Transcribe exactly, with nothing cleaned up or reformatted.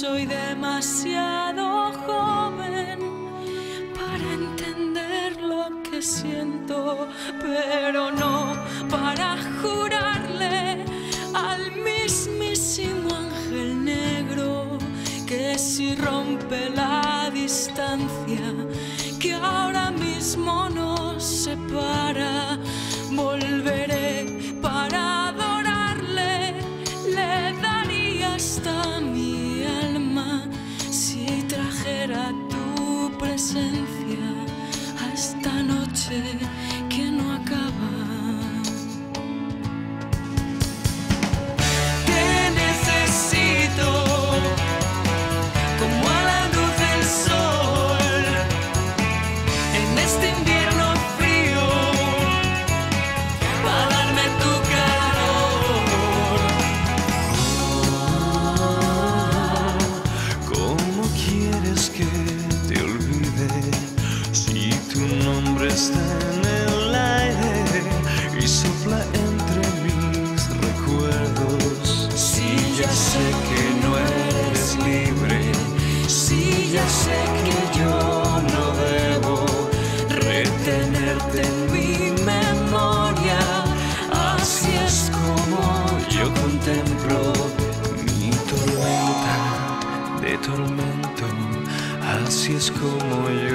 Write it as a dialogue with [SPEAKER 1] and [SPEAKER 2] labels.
[SPEAKER 1] soy demasiado joven para entender lo que siento, pero no para jurarle al mismísimo ángel negro que si rompe la distancia que ahora mismo nos separa, volveré para adorarle, le daría hasta mi alma si trajera tu presencia a esta noche que no acaba. Te necesito como a la luz del sol en este invierno frío para darme tu calor.
[SPEAKER 2] ¿Cómo quieres que te olvide si tu nombre está en el aire y sopla entre mis recuerdos?
[SPEAKER 1] Si ya sé que no eres libre, si ya sé que yo no debo retenerte en mi memoria, así es como
[SPEAKER 2] Yo contemplo mi tormenta de tormento, así es como yo